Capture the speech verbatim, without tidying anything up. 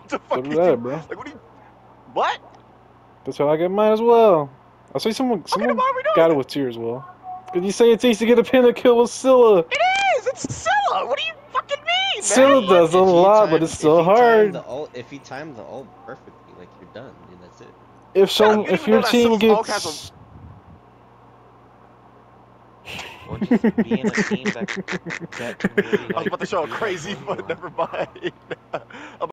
the fuck So do did that, you, bro. like, what do you, what? That's how I get mine as well. I see someone, Okay, someone why are we doing got it this? with tear as well. Cause you say it takes to get a pin to kill with Scylla. It is! It's Scylla! What do you fucking mean, Scylla man? Like, does a If you lot, time, but it's if still you time hard. the ult, if you time the ult perfectly, like you're done, dude. That's it. If shut up, some, you didn't if even your know that team Scylla's all cast gets, Or just be in a team that that can really I was like about to show a do that crazy, for you. but never mind.